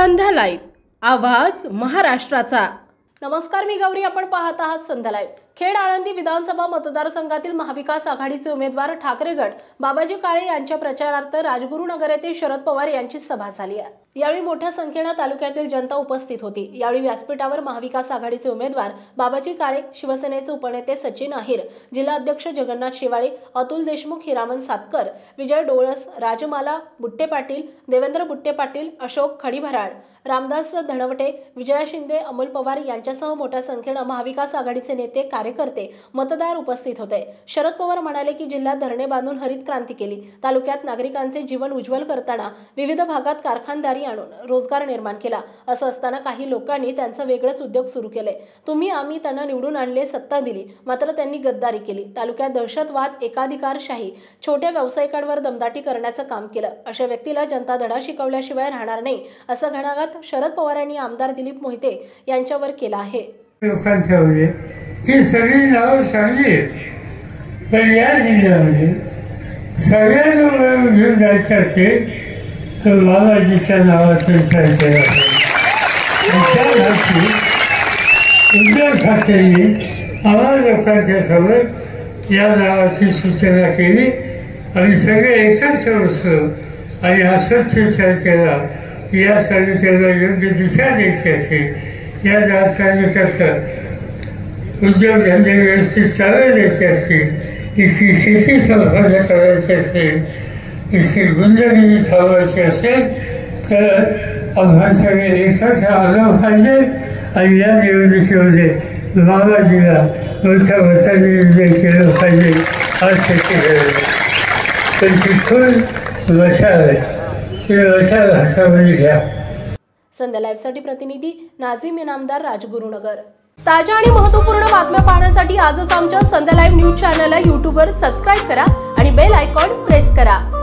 संध्या live, आवाज महाराष्ट्राचा। नमस्कार, मी गौरी, आपण पाहत आहात संध्या लाईव्ह। खेड आळंदी विधानसभा मतदारसंघातील महाविकास आघाडीचे उमेदवार ठाकरे गट बाबाजी काळे यांच्या प्रचारार्थ राजगुरुनगर येथे शरद पवार यांची सभा झाली आहे। यावेळी मोठ्या संख्येने तालुक्यातील जनता उपस्थित होती। यावेळी व्यासपीठावर महाविकास आघाडीचे उमेदवार बाबाजी काळे, शिवसेनेचे उपनेते सचिन अहिर, जिल्हा अध्यक्ष जगन्नाथ शिवाळे, अतुल देशमुख, हिरामन सातकर, विजय डोळस, राजमाला बुट्टे पाटील, देवेंद्र बुट्टे पाटील, अशोक खडीभराड, रामदास धनवटे, विजया शिंदे, अमोल पवार यांच्यासह मोठ्या संख्येने महाविकास आघाडीचे नेते, कार्यकर्ते, मतदार उपस्थित होते। शरद पवार म्हणाले की जिल्ह्यात धरणे बांधून हरित क्रांती केली, तालुक्यात नागरिकांचे जीवन उज्ज्वल करताना विविध भागात कारखानदारी आणून रोजगार निर्माण केला। असं असताना काही लोकांनी त्यांचा वेगळाच उद्योग सुरू केले। तुम्ही आम्ही त्यांना निवडून आणले, सत्ता दिली, मात्र त्यांनी गद्दारी केली। तालुक्यात दहशतवाद, एकाधिकारशाही, छोट्या व्यावसायिकांवर दमदाटी करण्याचं काम केलं। अशा व्यक्तीला जनता धडा शिकवल्याशिवाय राहणार नाही, असं घणाघात शरद पवार यांनी आमदार दिलीप मोहिते यांच्यावर केला आहे। लोकांच्यामध्ये ती सगळी नावं चांगली आहेत, तर या जिल्ह्यामध्ये सगळ्यांना घेऊन जायचं असेल तर बाबाजीच्या नावाचा विचार केला पाहिजे। उद्धव ठाकरेंनी आम्हा लोकांच्या समोर या नावाची सूचना केली आणि सगळे एकत्र बसलो आणि अस्वस्थ विचार केला की या तालुक्याला योग्य दिशा द्यायची असेल, या तालुक्यात उद्योगधंदे व्यवस्थित चालवायचे असतील, इथली शेती संवर्धन करायची असेल, इथली गुंजगिरी चालवायची असेल तर आम्हाला सगळे एकत्र आलं पाहिजे आणि या निवडणुकीमध्ये बाबाजीला मोठ्या मताने विजय केलं पाहिजे। आज त्याची गरज पण तिथून वशाल आहे, ते वशाल हातामध्ये घ्या। संध्या लाईव्हसाठी प्रतिनिधी नाझीम इनामदार, राजगुरुनगर। ताज्या आणि महत्त्वपूर्ण बातम्या पाहण्यासाठी आजच आमच्या संध्या लाईव्ह न्यूज चॅनलला यूट्यूबवर सबस्क्राईब करा आणि बेल आयकॉन प्रेस करा।